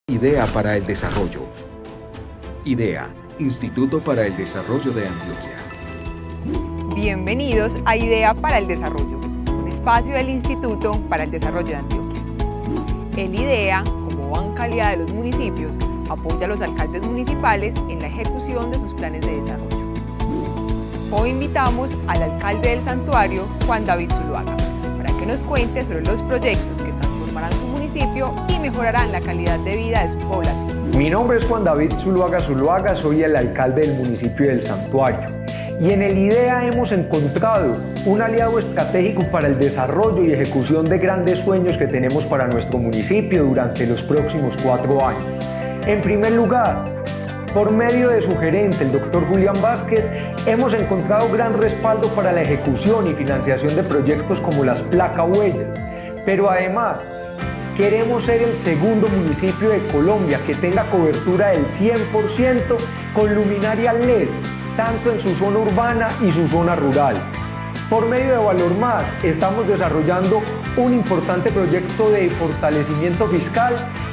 IDEA para el Desarrollo. IDEA, Instituto para el Desarrollo de Antioquia. Bienvenidos a IDEA para el Desarrollo, un espacio del Instituto para el Desarrollo de Antioquia. El IDEA, como banca aliada de los municipios, apoya a los alcaldes municipales en la ejecución de sus planes de desarrollo. Hoy invitamos al alcalde del Santuario, Juan David Zuluaga, para que nos cuente sobre los proyectos que transformarán su municipio y mejorarán la calidad de vida de su población. Mi nombre es Juan David Zuluaga, soy el alcalde del municipio del Santuario. Y en el IDEA hemos encontrado un aliado estratégico para el desarrollo y ejecución de grandes sueños que tenemos para nuestro municipio durante los próximos 4 años. En primer lugar, por medio de su gerente, el doctor Julián Vázquez, hemos encontrado gran respaldo para la ejecución y financiación de proyectos como las Placa Huellas. Pero además, queremos ser el segundo municipio de Colombia que tenga cobertura del 100% con luminaria LED, tanto en su zona urbana y su zona rural. Por medio de Valor Más, estamos desarrollando un importante proyecto de fortalecimiento fiscal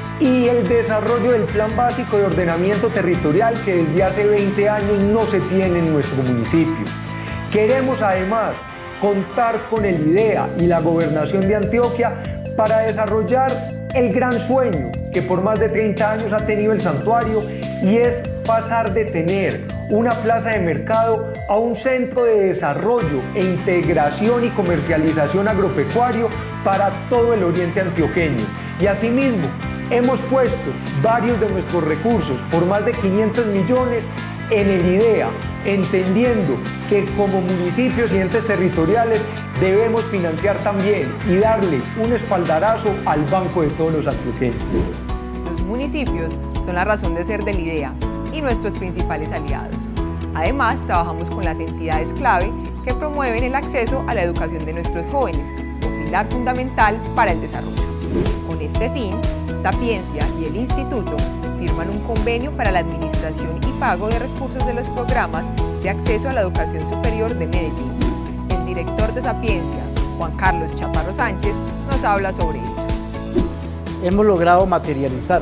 y el desarrollo del Plan Básico de Ordenamiento Territorial que desde hace 20 años no se tiene en nuestro municipio. Queremos además contar con el IDEA y la Gobernación de Antioquia para desarrollar el gran sueño que por más de 30 años ha tenido el Santuario, y es pasar de tener una plaza de mercado a un centro de desarrollo e integración y comercialización agropecuario para todo el oriente antioqueño. Y asimismo, hemos puesto varios de nuestros recursos, por más de 500 millones, en el IDEA, entendiendo que como municipios y entes territoriales debemos financiar también y darle un espaldarazo al banco de todos los antioqueños. Los municipios son la razón de ser del IDEA y nuestros principales aliados. Además, trabajamos con las entidades clave que promueven el acceso a la educación de nuestros jóvenes, un pilar fundamental para el desarrollo. Con este fin, Sapiencia y el Instituto firman un convenio para la administración y pago de recursos de los programas de acceso a la educación superior de Medellín. El director de Sapiencia, Juan Carlos Chaparro Sánchez, nos habla sobre ello. Hemos logrado materializar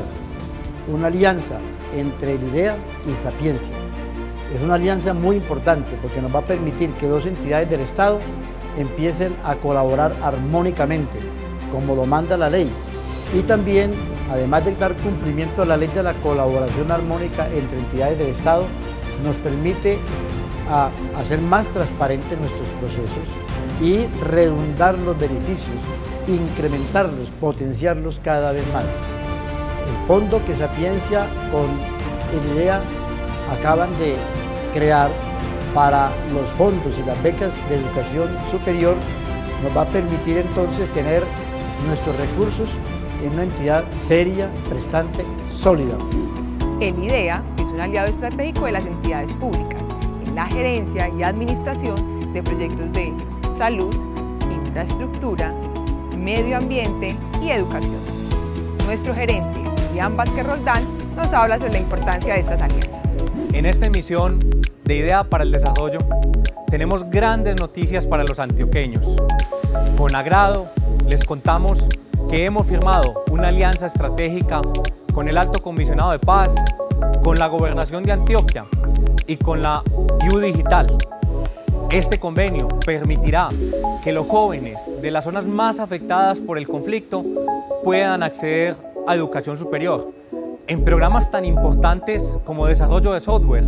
una alianza entre el IDEA y Sapiencia. Es una alianza muy importante porque nos va a permitir que dos entidades del Estado empiecen a colaborar armónicamente, como lo manda la ley, y también, además de dar cumplimiento a la ley de la colaboración armónica entre entidades del Estado, nos permite hacer más transparentes nuestros procesos y redundar los beneficios, incrementarlos, potenciarlos cada vez más. El fondo que Sapiencia con el IDEA acaban de crear para los fondos y las becas de educación superior nos va a permitir entonces tener nuestros recursos en una entidad seria, prestante, sólida. El IDEA es un aliado estratégico de las entidades públicas en la gerencia y administración de proyectos de salud, infraestructura, medio ambiente y educación. Nuestro gerente, Julián Vázquez Roldán, nos habla sobre la importancia de estas alianzas. En esta emisión de IDEA para el Desarrollo tenemos grandes noticias para los antioqueños. Con agrado les contamos que hemos firmado una alianza estratégica con el Alto Comisionado de Paz, con la Gobernación de Antioquia y con la U Digital. Este convenio permitirá que los jóvenes de las zonas más afectadas por el conflicto puedan acceder a educación superior en programas tan importantes como desarrollo de software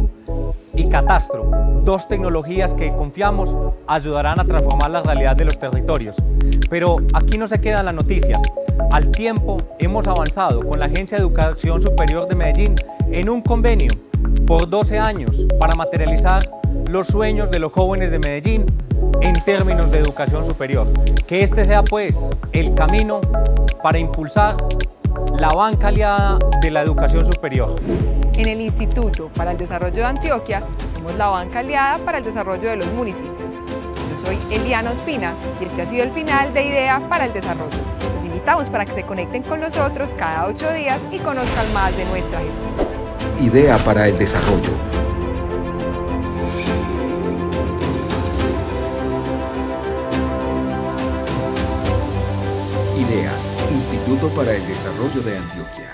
y catastro, dos tecnologías que confiamos ayudarán a transformar la realidad de los territorios. Pero aquí no se quedan las noticias. Al tiempo hemos avanzado con la Agencia de Educación Superior de Medellín en un convenio por 12 años para materializar los sueños de los jóvenes de Medellín en términos de educación superior. Que este sea pues el camino para impulsar la banca aliada de la educación superior. En el Instituto para el Desarrollo de Antioquia somos la banca aliada para el desarrollo de los municipios. Yo soy Eliana Ospina y este ha sido el final de IDEA para el Desarrollo. Los invitamos para que se conecten con nosotros cada 8 días y conozcan más de nuestra gestión. IDEA para el Desarrollo. IDEA, Instituto para el Desarrollo de Antioquia.